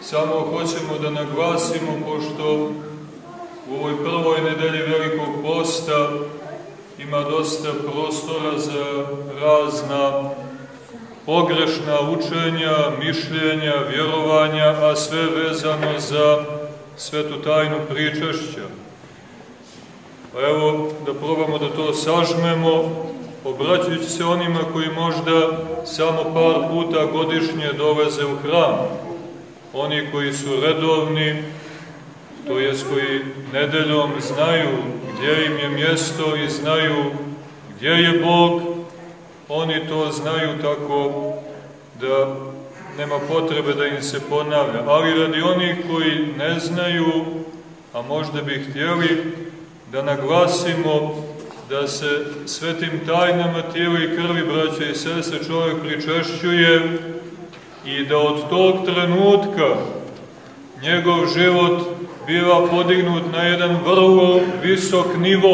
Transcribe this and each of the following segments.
samo hoćemo da naglasimo, pošto u ovoj prvoj nedelji Velikog posta ima dosta prostora za razna pogrešna učenja, mišljenja, vjerovanja, a sve vezano za svetu tajnu pričašća. Pa evo, da probamo da to sažmemo, obraćajući se onima koji možda samo par puta godišnje dolaze u hram. Oni koji su redovni, to jest koji nedeljom znaju gdje im je mjesto i znaju gdje je Bog, oni to znaju tako da nema potrebe da im se ponavlja. Ali radi onih koji ne znaju, a možda bi htjeli, da naglasimo da se svetim tajnama tijela i krvi, braće i sestre, čovjek pričešćuje i da od tog trenutka njegov život biva podignut na jedan vrlo visok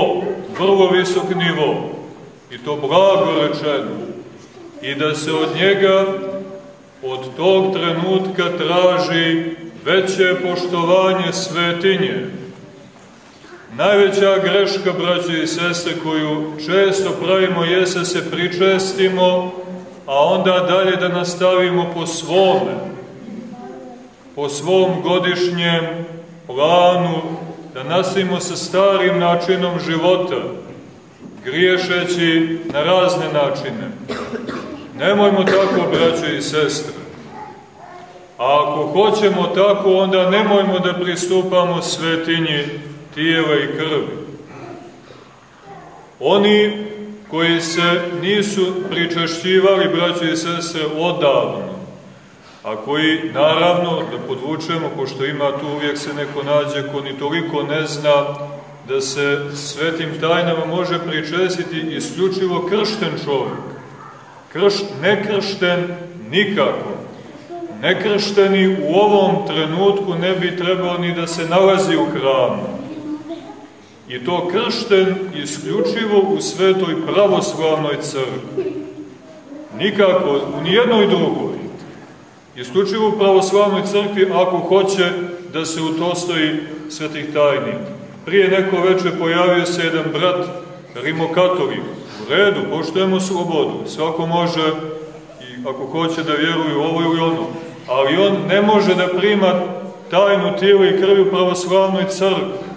nivo, i to blago rečeno, i da se od njega, od tog trenutka traži veće poštovanje svetinje. Najveća greška, braće i sestre, koju često pravimo, jeste se pričestimo, a onda dalje da nastavimo po svom godišnjem planu, da nastavimo sa starim načinom života, griješeći na razne načine. Nemojmo tako, braće i sestre. A ako hoćemo tako, onda nemojmo da pristupamo svetinji tijela i krvi. Oni koji se nisu pričešćivali, braće i sestre, odavno, a koji, naravno, da podvučemo, pošto ima tu uvijek se neko nađe ko ni toliko ne zna da se svetim tajnama može pričestiti isključivo kršten čovjek. Nekršten nikako. Nekršteni u ovom trenutku ne bi trebao ni da se nalazi u hramu. I to kršten isključivo u svetoj pravoslavnoj crkvi. Nikako, u nijednoj drugoj. Isključivo u pravoslavnoj crkvi, ako hoće da se udostoji svetih tajni. Prije neko večer pojavio se jedan brat rimokatolik. U redu, poštujemo slobodu. Svako može, i ako hoće, da vjeruje u ovo ili ono. Ali on ne može da prima tajnu tijela i krvi u pravoslavnoj crkvi.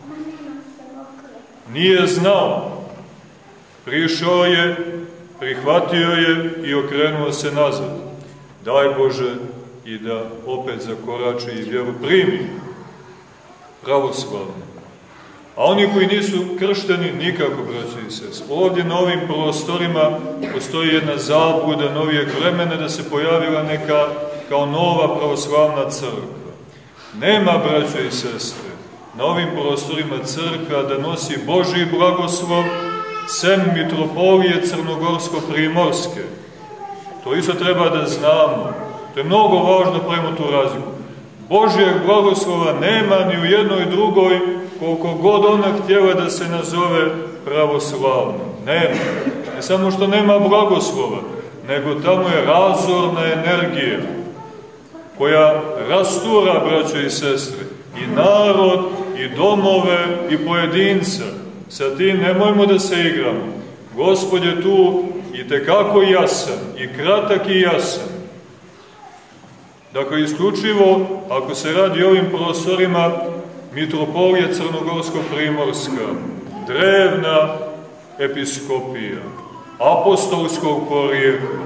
Nije znao. Prišao je, prihvatio je i okrenuo se nazad. Daj Bože i da opet zakorači i vjeru primi pravoslavno. A oni koji nisu kršteni, nikako, braće i sestre. Ovdje na ovim prostorima postoji jedna zabluda novijeg vremena da se pojavila neka kao nova pravoslavna crkva. Nema, braće i sestre, na ovim prostorima crkva da nosi Božji blagoslov sem mitropolije Crnogorsko-Primorske. To isto treba da znamo. To je mnogo važno, pravimo tu razliku. Božjeg blagoslova nema ni u jednoj drugoj, koliko god ona htjela da se nazove pravoslavno. Nema. Ne samo što nema blagoslova, nego tamo je razorna energija koja rastura, braćo i sestre, i narod, i domove, i pojedinca. Sa tim nemojmo da se igramo. Gospod je tu i tekako jasan, i kratak i jasan. Dakle, isključivo, ako se radi o ovim prostorima, mitropolija Crnogorsko-Primorska, drevna episkopija, apostolskog porijekla.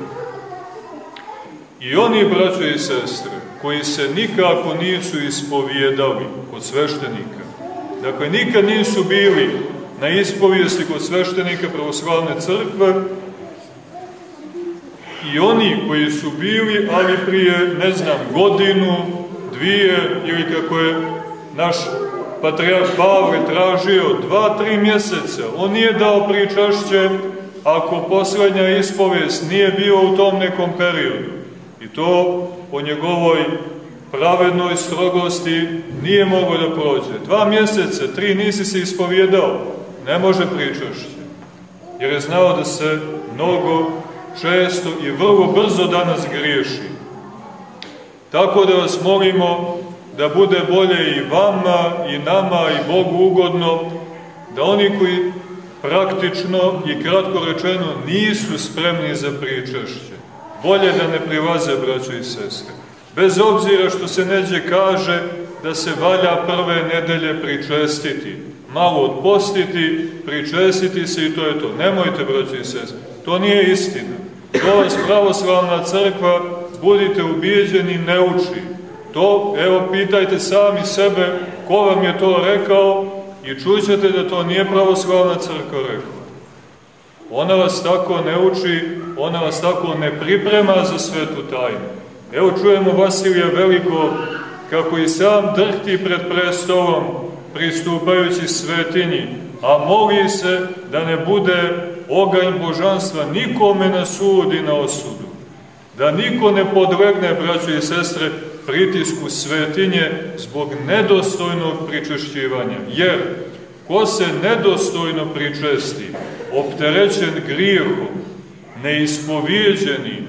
I oni, braćo i sestre, koji se nikako nisu ispovijedali kod sveštenika, dakle, nikad nisu bili na ispovijesti kod sveštenika pravoslavne crkve, i oni koji su bili, ali prije, ne znam, godinu, dvije, ili kako je naš patrijarh Pavle tražio, 2-3 mjeseca, on nije dao pričašće ako poslednja ispovijest nije bio u tom nekom periodu. I to po njegovoj pravednoj strogosti nije moglo da prođe. 2 mjeseca, 3 nisi se ispovjedao, ne može pričašće. Jer je znao da se mnogo često i vrlo brzo danas griješi. Tako da vas molimo da bude bolje i vama, i nama, i Bogu ugodno, da oni koji praktično i kratko rečeno nisu spremni za pričešće, bolje da ne prilaze, braćo i sestre. Bez obzira što se neđe kaže da se valja prve nedelje pričestiti, malo odpostiti, pričestiti se i to je to. Nemojte, braćo i sestre, to nije istina. To vas pravoslavna crkva, budite ubijeđeni, ne uči. To, evo, pitajte sami sebe ko vam je to rekao i čućete da to nije pravoslavna crkva rekla. Ona vas tako ne uči, ona vas tako ne priprema za svetu tajnu. Evo čujemo Vasilija Velikog kako i sam drhti pred prestolom pristupajući svetinji, a moli se da ne bude oganj božanstva nikome na sud i na osudu. Da niko ne podlegne, braćo i sestre, pritisku svetinje zbog nedostojnog pričešćivanja. Jer ko se nedostojno pričesti, opterećen grijehom, neispovijeđeni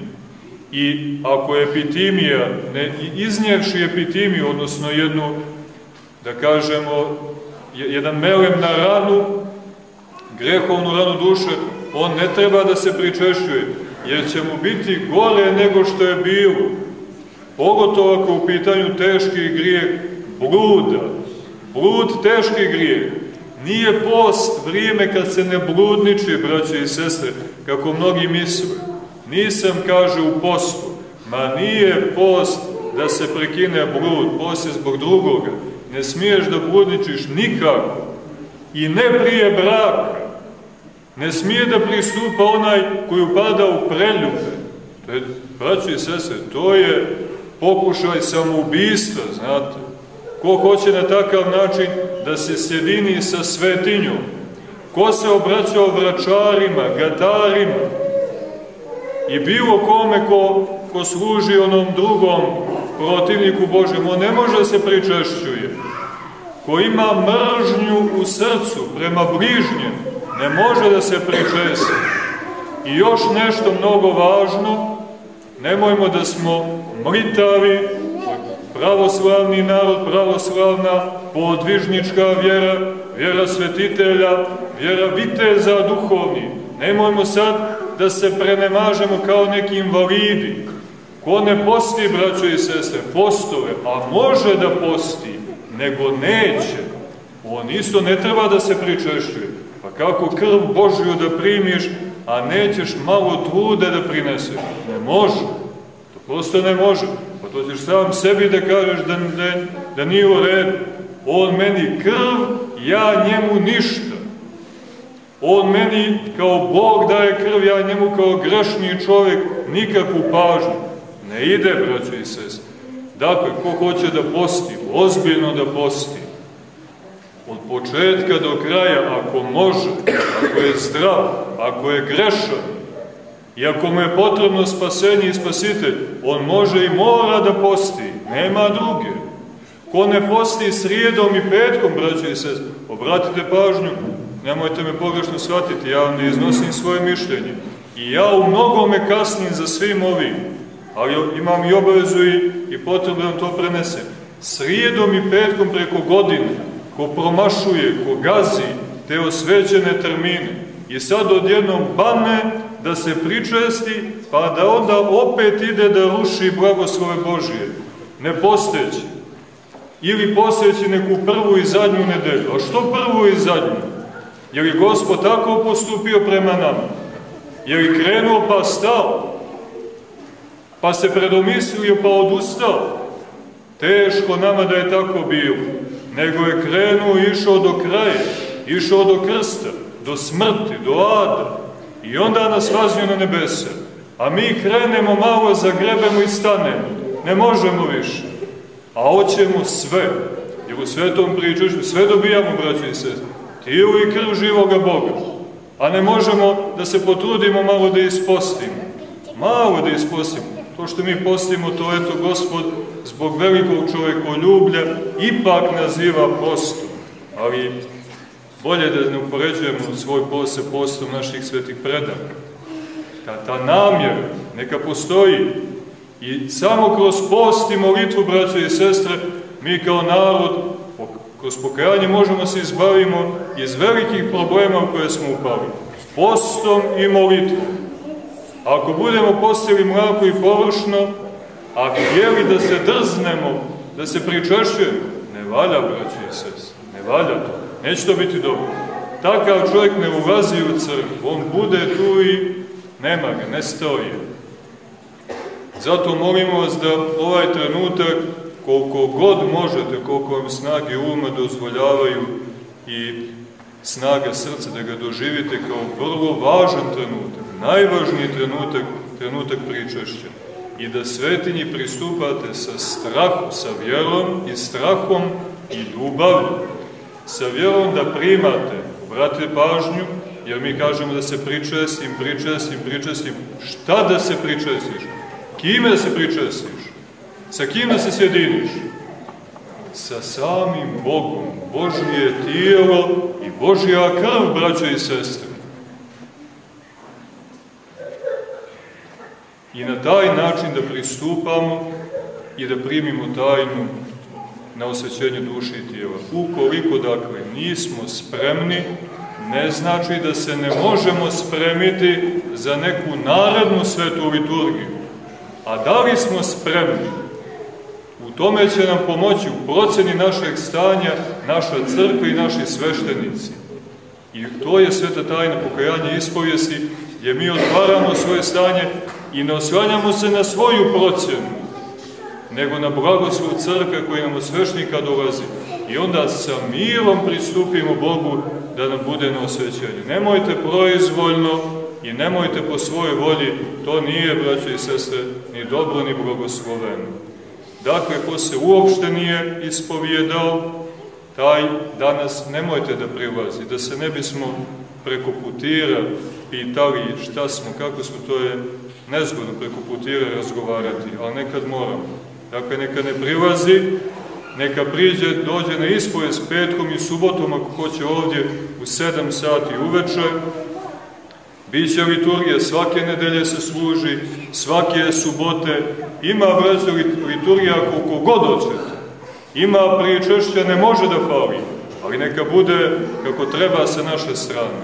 i ako je epitimija, ne iznjevši epitimiju, odnosno jednu, da kažemo, jedan melem na ranu, grehovnu ranu duše, on ne treba da se pričešćuje, jer će mu biti gore nego što je bilo. Pogotovo ako u pitanju teški grijeh bluda. Blud, teški grijeh. Nije post vrijeme kad se ne bludniči, braće i sestre, kako mnogi misle. Nisam, kaže, u postu. Ma nije post da se prekine blud, post je zbog drugoga. Ne smiješ da bludničiš nikako. I ne prije braka. Ne smije da pristupa onaj koji upada u preljube. To je, braćo i sestre, to je pokušaj samoubistva, znate. Ko hoće na takav način da se sjedini sa svetinjom? Ko se obraćao vračarima, gatarima i bilo kome ko služi onom drugom protivniku Božjem, on ne može da se pričešćuje. Ko ima mržnju u srcu prema bližnjem, ne može da se pričesti. I još nešto mnogo važno, nemojmo da smo mlitavi, pravoslavni narod, pravoslavna podvižnička vjera, vjera svetitelja, vjera viteza duhovni. Nemojmo sad da se prenemažemo kao neki invalidi. Ko ne posti, braćo i sestre, postove, a može da posti, nego neće, on isto ne treba da se pričešćuje. Pa kako krv Božju da primiš, a nećeš malo trude da prineseš? Ne može. To prosto ne može. Pa to ćeš sam sebi da kažeš da nije u redu. On meni krv, ja njemu ništa. On meni kao Bog daje krv, ja njemu kao grešni čovjek nikakvu pažnju. Ne ide, braćo i sestre. Dakle, ko hoće da posti, ozbiljno da posti, od početka do kraja, ako može, ako je zdrav, ako je grešan, i ako mu je potrebno spasenje i spasitelj, on može i mora da posti, nema druge. Ko ne posti srijedom i petkom, braćo i sestre, obratite pažnju, nemojte me pogrešno shvatiti, ja vam ne iznosim svoje mišljenje. I ja u mnogome kasnim za svim ovim, ali imam i obavezu i potrebu da to prenesem. Srijedom i petkom preko godine, ko promašuje, ko gazi te osvećene termine i sad odjednom bane da se pričesti, pa da onda opet ide da ruši blagoslove Božije, ne posteći. Ili posteći neku prvu i zadnju nedelju. A što prvu i zadnju? Je li Gospod tako postupio prema nama? Je li krenuo pa stao? Pa se predomislio pa odustao? Teško nama da je tako bilo. Nego je krenuo i išao do kraja, išao do krsta, do smrti, do ada. I onda nas vazio na nebese. A mi krenemo malo, zagrebemo i stanemo. Ne možemo više. A hoćemo sve. Jer u svetom pričešću sve dobijamo, braćo i sestre. Tijelo i krv živoga Boga. A ne možemo da se potrudimo malo da ispostimo. Malo da ispostimo. To što mi postimo, to eto Gospod zbog velikog čovekoljublja ipak naziva postom. Ali bolje da ne upoređujemo svoj post sa postom naših svetih predaka. Ta namjera neka postoji I samo kroz post i molitvu, braće i sestre, mi kao narod, kroz pokajanje možemo se izbavimo iz velikih problema u koje smo upali. Postom i molitvom. Ako budemo postili mlako i površno, a htjeli da se drznemo, da se pričešćujemo, ne valja, braće i sestre, ne valja to. Neće to biti dobro. Takav čovjek ne ulazi u crkvu, on bude tu i nema ga, nestao je. Zato molimo vas da ovaj trenutak, koliko god možete, koliko vam snage uma dozvoljavaju i snage srca, da ga doživite kao vrlo važan trenutak, najvažniji trenutak, trenutak pričešća. I da svetinji pristupate sa strahom, sa vjerom i strahom i ljubavlju. Sa vjerom da primate, obratite pažnju, jer mi kažemo da se pričestim. Šta da se pričestiš? Kime da se pričestiš? Sa kim da se sjediniš? Sa samim Bogom. Božje tijelo i Božja krv, braćo i sestre. I na taj način da pristupamo i da primimo tajnu na osvećenje duše i tijela. Ukoliko, dakle, nismo spremni, ne znači da se ne možemo spremiti za neku narednu svetu liturgiju. A da li smo spremni? U tome će nam pomoći u proceni našeg stanja naša crkva i naši sveštenici. I to je sveta tajna pokajanja i ispovijesti, gdje mi otvaramo svoje stanje i ne oslanjamo se na svoju procjenu, nego na blagoslov crkve koji nam od sveštenika dolazi. I onda sa mirom pristupimo Bogu da nam bude na osvećenju. Nemojte proizvoljno i nemojte po svojoj volji, to nije, braće i sestre, ni dobro, ni blagosloveno. Dakle, ko se uopšte nije ispovijedao, taj danas nemojte da prilazi, da se ne bismo preko putira pitali šta smo, kako smo, to je nezgodno preko putira razgovarati, ali nekad moramo. Dakle, neka ne prilazi, neka priđe, dođe na ispovijest petkom i subotom, ako hoće ovdje u 7 sati uveče. Biće liturgija, svake nedelje se služi, svake subote. Ima, braćo, liturgija koliko god hoćete. Ima pričešća, ne može da fali, ali neka bude kako treba sa naše strane.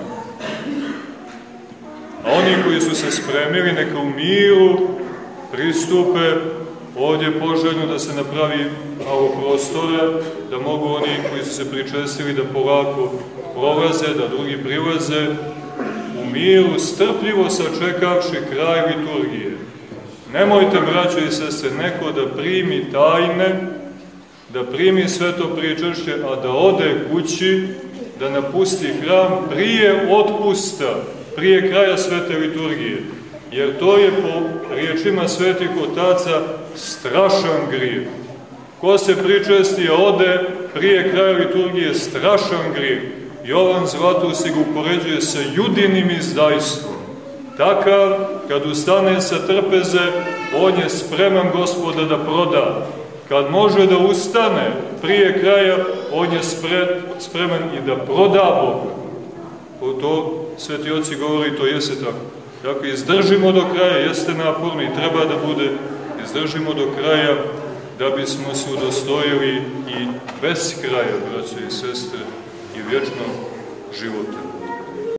A oni koji su se spremili, neka u miru pristupe ovdje poželjno da se napravi malo prostora, da mogu oni koji su se pričestili da polako prolaze, da drugi prilaze, u miru, strpljivo sačekavši kraj liturgije. Nemojte, braćo i sestre, neko da primi tajne, da primi sveto pričešće, a da ode kući, da napusti hram prije otpusta, prije kraja svete liturgije. Jer to je po riječima svetih otaca strašan grijeh. Ko se pričesti, a ode prije kraja liturgije, strašan grijeh. Jovan Zlatoust ga upoređuje sa judinim izdajstvom. Takav, kad ustane sa trpeze, on je spreman Gospoda da proda. Kad može da ustane prije kraja, on je spreman i da proda Boga. To sveti oci govori, to jeste tako. Dakle, izdržimo do kraja, jeste naporno i treba da bude, izdržimo do kraja da bismo se udostojili i bez kraja, braće i sestre, i vječnog života.